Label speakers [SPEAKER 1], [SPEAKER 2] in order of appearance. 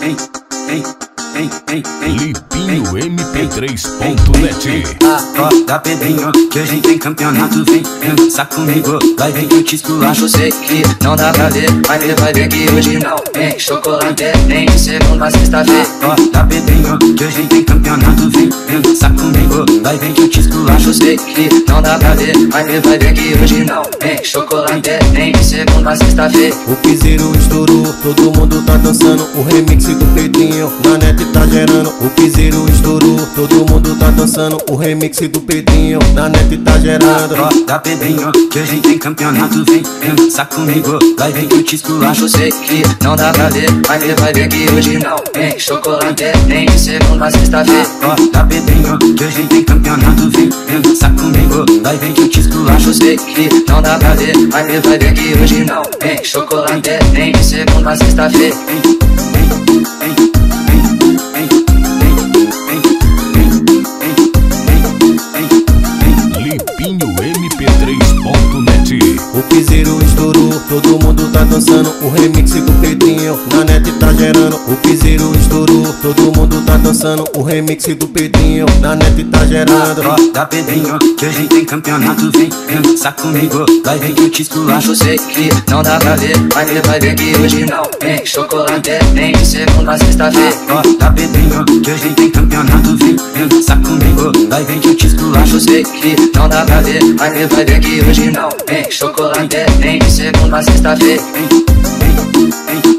[SPEAKER 1] Lipinho-mp3.net.
[SPEAKER 2] Acorda Pedrinho, que hoje tem campeonato. Vem dançar comigo, vai ver que eu te esculacho.
[SPEAKER 3] Sei que não dá pra ver, mas ele vai ver que hoje não tem chocolate, nem de segunda a sexta-feira.
[SPEAKER 2] Acorda Pedrinho, que hoje tem campeonato. Vem dançar comigo, vai ver que eu te esculacho.
[SPEAKER 3] Sei que não dá pra ver, mas ele vai ver que hoje não tem chocolate, nem de segunda a sexta-feira.
[SPEAKER 4] O piseiro estourou, todo mundo tá dançando. O remix do Pedrinho, na net tá gerando. O piseiro estourou, todo mundo tá dançando. O remix do Pedrinho, na net tá gerando.
[SPEAKER 2] Acorda Pedrinho, que hoje tem campeonato. Vem dançar comigo, vai ver que eu te esculacho.
[SPEAKER 3] Sei que não dá pra ver, mas ele vai ver que hoje não tem chocolate, nem de segunda a sexta-feira.
[SPEAKER 2] Acorda Pedrinho, que hoje tem campeonato. Vem dançar comigo, vai ver que eu te esculacho.
[SPEAKER 3] Sei que não dá pra ver, mas ele vai ver que hoje não tem chocolate, nem de segunda a sexta-feira.
[SPEAKER 1] Lipinho-mp3.net.
[SPEAKER 4] O piseiro estourou, todo mundo tá dançando. O remix do Pedrinho, na net tá gerando. O piseiro estourou, todo mundo tá dançando. O remix do Pedrinho, na net tá gerando.
[SPEAKER 2] Acorda Pedrinho, que hoje tem campeonato. Vem dançar comigo, vai ver que eu te esculacho.
[SPEAKER 3] Sei que não dá pra ver, mas ele vai ver que hoje não tem chocolate, nem de segunda a sexta-feira.
[SPEAKER 2] Acorda Pedrinho, que hoje tem campeonato. Vem dançar comigo, vai ver que eu te esculacho.
[SPEAKER 3] Sei que não dá pra ver, mas ele vai ver que hoje não tem chocolate, nem de segunda a sexta-feira.